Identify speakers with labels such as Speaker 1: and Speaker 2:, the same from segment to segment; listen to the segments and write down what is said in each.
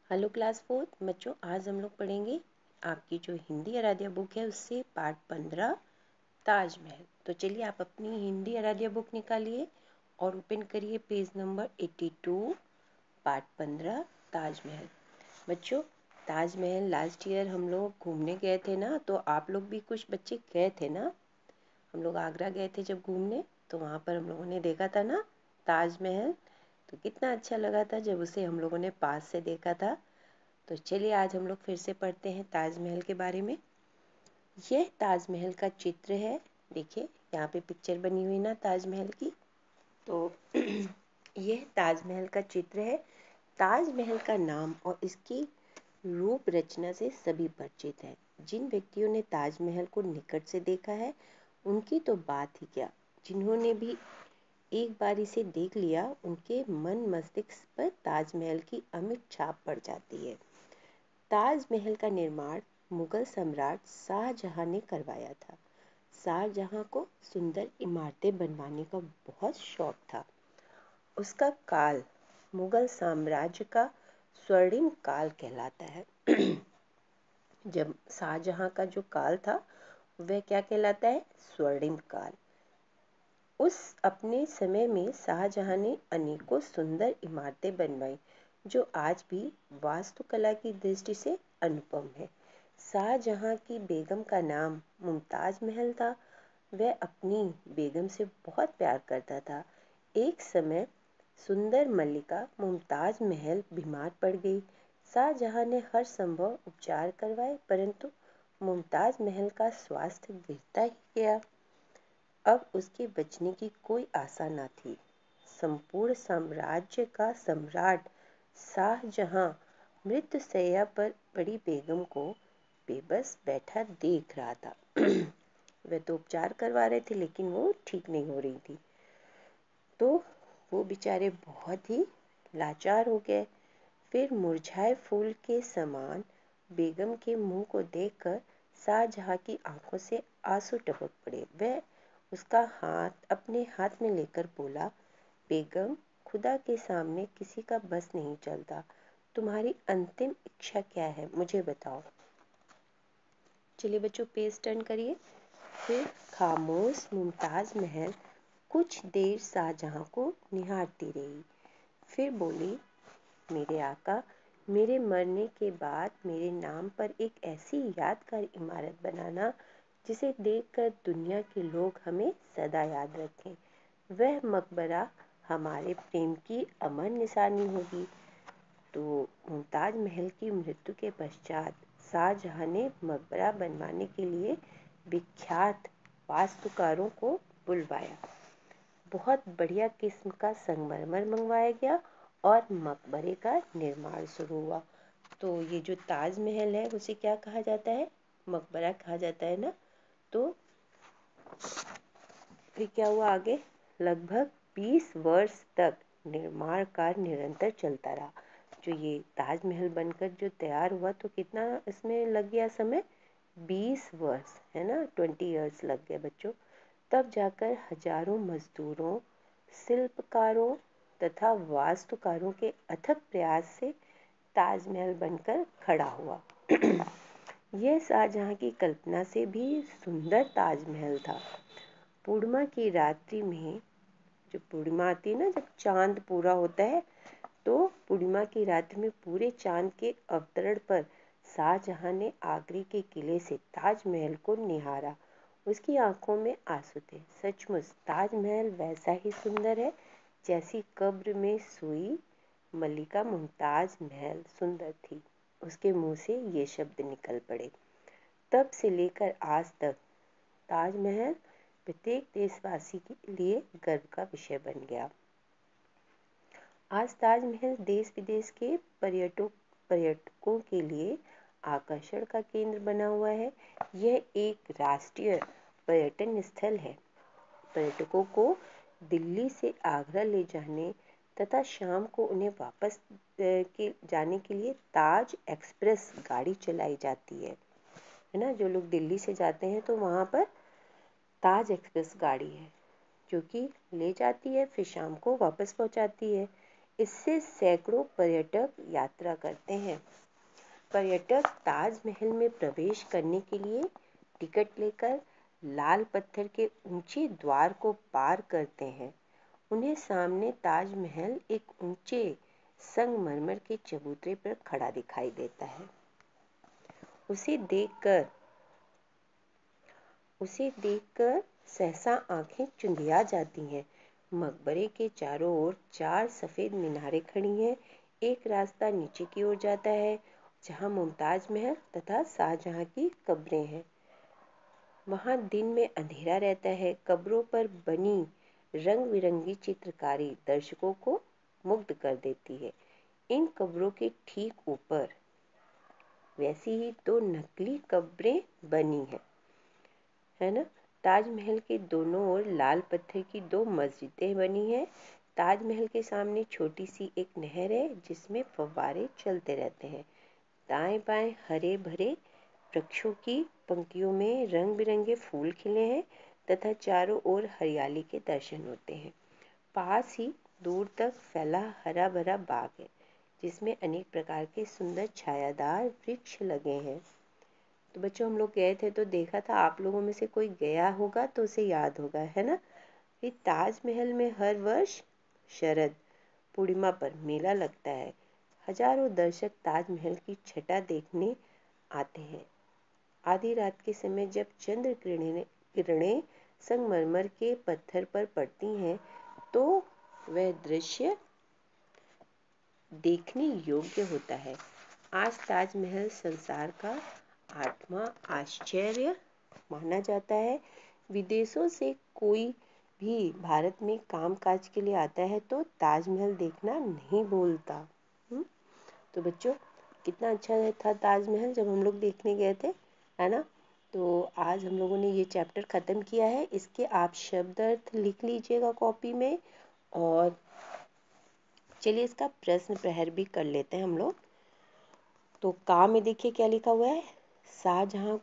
Speaker 1: Hello class 4 बच्चों, आज हम लोग पढ़ेंगे आपकी जो हिंदी आराध्या बुक है उससे पार्ट 15 ताजमहल। तो चलिए आप अपनी हिंदी आराध्या बुक निकालिए और ओपन करिए पेज नंबर 82, पार्ट 15 ताजमहल। बच्चों, ताजमहल लास्ट ईयर हम लोग घूमने गए थे ना, तो आप लोग भी कुछ बच्चे गए थे ना। हम लोग आगरा गए थे जब घूमने, तो वहाँ पर हम लोगों ने देखा था ना ताजमहल। तो कितना अच्छा लगा था जब उसे हम लोगों ने पास से देखा था। तो चलिए आज हम लोग फिर से पढ़ते हैं ताजमहल के बारे में। यह ताजमहल का चित्र है। देखिए यहाँ पे पिक्चर बनी हुई ना ताजमहल की। तो यह ताजमहल का चित्र है। ताजमहल का नाम और इसकी रूप रचना से सभी परिचित हैं। जिन व्यक्तियों ने ताजमहल को निकट से देखा है उनकी तो बात ही क्या, जिन्होंने भी एक बार इसे देख लिया उनके मन मस्तिष्क पर ताजमहल की अमिट छाप पड़ जाती है। ताजमहल का निर्माण मुगल सम्राट शाहजहां ने करवाया था। शाहजहां को सुंदर इमारतें बनवाने का बहुत शौक था। उसका काल मुगल साम्राज्य का स्वर्णिम काल कहलाता है। जब शाहजहां का जो काल था वह क्या कहलाता है? स्वर्णिम काल। उस अपने समय में शाहजहां ने अनेकों सुंदर इमारतें बनवाई जो आज भी वास्तुकला की दृष्टि से अनुपम है। शाहजहां की बेगम का नाम मुमताज महल था। वह अपनी बेगम से बहुत प्यार करता था। एक समय सुंदर मल्लिका मुमताज महल बीमार पड़ गई। शाहजहां ने हर संभव उपचार करवाए, परंतु मुमताज महल का स्वास्थ्य गिरता ही गया। अब उसके बचने की कोई आशा न थी। संपूर्ण साम्राज्य का सम्राट शाहजहां मृत्युशैया पर बड़ी बेगम को बेबस बैठा देख रहा था। वह तो उपचार करवा रहे थे लेकिन वो ठीक नहीं हो रही थी। तो वो बेचारे बहुत ही लाचार हो गए। फिर मुरझाए फूल के समान बेगम के मुंह को देखकर शाहजहां की आंखों से आंसू टपक पड़े। वह उसका हाथ अपने हाथ में लेकर बोला, बेगम, खुदा के सामने किसी का बस नहीं चलता। तुम्हारी अंतिम इच्छा क्या है, मुझे बताओ। चलिए बच्चों पेज टर्न करिए। फिर खामोश मुमताज महल कुछ देर शाहजहां को निहारती रही। फिर बोली, मेरे आका, मेरे मरने के बाद मेरे नाम पर एक ऐसी यादगार इमारत बनाना जिसे देखकर दुनिया के लोग हमें सदा याद रखें। वह मकबरा हमारे प्रेम की अमर निशानी होगी। तो मुमताज महल की मृत्यु के पश्चात शाहजहां ने मकबरा बनवाने के लिए विख्यात वास्तुकारों को बुलवाया। बहुत बढ़िया किस्म का संगमरमर मंगवाया गया और मकबरे का निर्माण शुरू हुआ। तो ये जो ताजमहल है उसे क्या कहा जाता है? मकबरा कहा जाता है ना। तो फिर क्या हुआ आगे? लगभग 20 वर्ष तक निर्माण कार्य निरंतर चलता रहा। जो ये ताजमहल बनकर जो तैयार हुआ तो कितना इसमें लग गया समय? 20 वर्ष, है ना, 20 इयर्स लग गए बच्चों। तब जाकर हजारों मजदूरों, शिल्पकारों तथा वास्तुकारों के अथक प्रयास से ताजमहल बनकर खड़ा हुआ। यह शाहजहां की कल्पना से भी सुंदर ताजमहल था। पूर्णिमा की रात्रि में, जो पूर्णिमा आती है ना, जब चांद पूरा होता है, तो पूर्णिमा की रात्रि में पूरे चांद के अवतरण पर शाहजहां ने आगरे के किले से ताजमहल को निहारा। उसकी आंखों में आंसू थे। सचमुच ताजमहल वैसा ही सुंदर है जैसी कब्र में सोई मल्लिका मुमताज महल सुंदर थी। उसके मुंह से ये शब्द निकल पड़े। तब से लेकर आज तक ताजमहल प्रत्येक देशवासी के लिए गर्व का विषय बन गया। आज ताजमहल देश विदेश के पर्यटकों के लिए आकर्षण का केंद्र बना हुआ है। यह एक राष्ट्रीय पर्यटन स्थल है। पर्यटकों को दिल्ली से आगरा ले जाने तथा शाम को उन्हें वापस जाने के लिए ताज एक्सप्रेस गाड़ी चलाई जाती है ना। जो लोग दिल्ली से जाते हैं तो वहाँ पर ताज एक्सप्रेस गाड़ी है जो कि ले जाती है फिर शाम को वापस पहुँचाती है। इससे सैकड़ों पर्यटक यात्रा करते हैं। पर्यटक ताजमहल में प्रवेश करने के लिए टिकट लेकर लाल पत्थर के ऊंचे द्वार को पार करते हैं। उन्हें सामने ताजमहल एक ऊंचे संगमरमर के चबूतरे पर खड़ा दिखाई देता है। उसे देखकर सहसा आंखें चुंधिया जाती हैं। मकबरे के चारों ओर 4 सफेद मीनारें खड़ी हैं। एक रास्ता नीचे की ओर जाता है, जहां मुमताज महल तथा शाहजहां की कब्रें हैं। वहां दिन में अंधेरा रहता है। कब्रों पर बनी रंग बिरंगी चित्रकारी दर्शकों को मुग्ध कर देती है। इन कब्रों के ठीक ऊपर वैसी ही 2 नकली कब्रें बनी है ना। ताजमहल के दोनों ओर लाल पत्थर की 2 मस्जिदें बनी हैं। ताजमहल के सामने छोटी सी एक नहर है, जिसमें फव्वारे चलते रहते हैं। दाएं बाएं हरे भरे वृक्षों की पंक्तियों में रंग बिरंगे फूल खिले हैं तथा चारों ओर हरियाली के दर्शन होते हैं। पास ही दूर तक फैला हरा भरा बाग है, जिसमें अनेक प्रकार के सुंदर छायादार वृक्ष लगे हैं। तो बच्चों, हम लोग गए थे तो देखा था। आप लोगों में से कोई गया होगा तो उसे याद होगा, है ना। ये ताजमहल में हर वर्ष शरद पूर्णिमा पर मेला लगता है। हजारों दर्शक ताजमहल की छटा देखने आते हैं। आधी रात के समय जब चंद्र किरणें संगमरमर के पत्थर पर पड़ती हैं, तो वह दृश्य देखने योग्य होता है। आज ताजमहल संसार का 8वां आश्चर्य माना जाता है। विदेशों से कोई भी भारत में कामकाज के लिए आता है तो ताजमहल देखना नहीं भूलता। तो बच्चों, कितना अच्छा था ताजमहल जब हम लोग देखने गए थे, है ना। तो आज हम लोगों ने ये चैप्टर ख़त्म किया है। इसके आप शब्द अर्थ लिख लीजिएगा कॉपी में, और चलिए इसका प्रश्न प्रहर भी कर लेते हैं हम लोग। तो का में देखिए क्या लिखा हुआ है। शाहजहां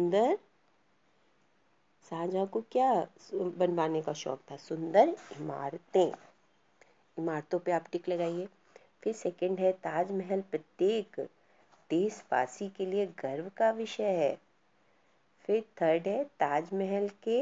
Speaker 1: को क्या बनवाने का शौक था? सुंदर इमारतें। इमारतों पे आप टिक लगाइए। फिर सेकंड है, ताजमहल प्रत्येक देशवासी के लिए गर्व का विषय है। फिर थर्ड है, ताजमहल के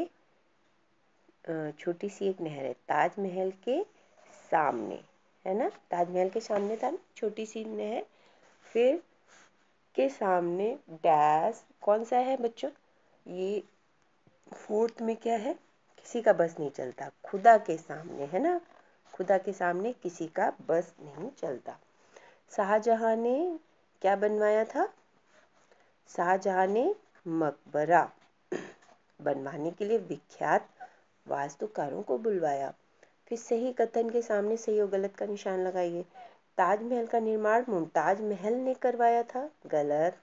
Speaker 1: छोटी सी एक नहर है ताजमहल के सामने, है ना। ताजमहल के सामने था ना छोटी सी नहर। फिर के सामने डैश कौन सा है बच्चों? ये फोर्थ में क्या है? किसी का बस नहीं चलता। खुदा के सामने, है ना। खुदा के सामने किसी का बस नहीं चलता। शाहजहां ने क्या बनवाया था? शाहजहां ने मकबरा बनवाने के लिए विख्यात वास्तुकारों को बुलवाया। फिर सही कथन के सामने सही और गलत का निशान लगाइए। ताजमहल का निर्माण मुमताज महल ने करवाया था। गलत।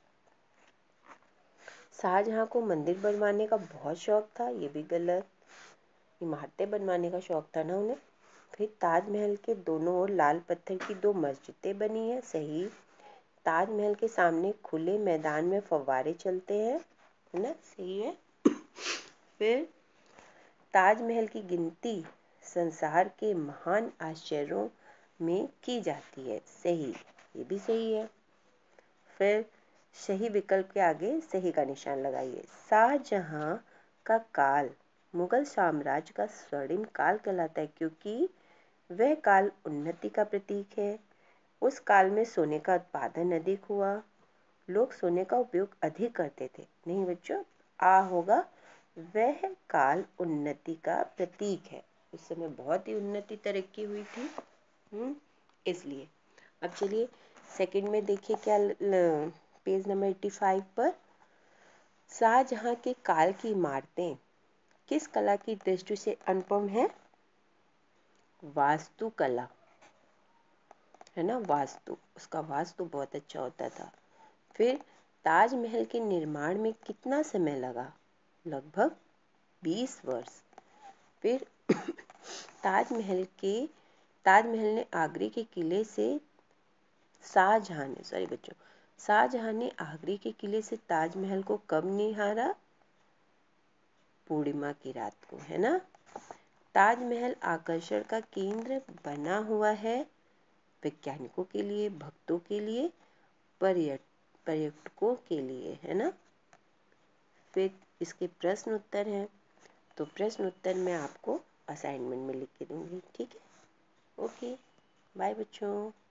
Speaker 1: शाहजहां को मंदिर बनवाने का बहुत शौक था। ये भी गलत। इमारतें बनवाने का शौक था ना उन्हें। फिर ताजमहल के दोनों ओर लाल पत्थर की 2 मस्जिदें बनी है। सही। ताजमहल के सामने खुले मैदान में फव्वारे चलते हैं, है ना। सही है। फिर ताजमहल की गिनती संसार के महान आश्चर्यों में की जाती है। सही। ये भी सही है। फिर सही विकल्प के आगे सही का निशान लगाइए। शाहजहां का काल मुगल साम्राज्य का स्वर्णिम काल कहलाता है, क्योंकि वह काल उन्नति का प्रतीक है। उस काल में सोने का उत्पादन अधिक हुआ। लोग सोने का उपयोग अधिक करते थे। नहीं बच्चों, आ होगा। वह काल उन्नति का प्रतीक है। उस समय बहुत ही उन्नति तरक्की हुई थी, इसलिए। अब चलिए सेकंड में देखिए क्या पेज नंबर 85 पर। शाहजहां के काल की इमारतें किस कला की दृष्टि से अनुपम है? वास्तुकला, है ना। वास्तु, उसका वास्तु बहुत अच्छा होता था। फिर ताजमहल के निर्माण में कितना समय लगा? लगभग 20 वर्ष। फिर ताजमहल ने आगरे के किले से शाहजहां ने आगरे के किले से ताजमहल को कब निहारा? पूर्णिमा की रात को, है ना। ताजमहल आकर्षण का केंद्र बना हुआ है वैज्ञानिकों के लिए, भक्तों के लिए, पर्यटकों के लिए, है ना। फिर इसके प्रश्न उत्तर हैं, तो प्रश्न उत्तर मैं आपको असाइनमेंट में लिख के दूंगी, ठीक है। ओके, बाय बच्चों।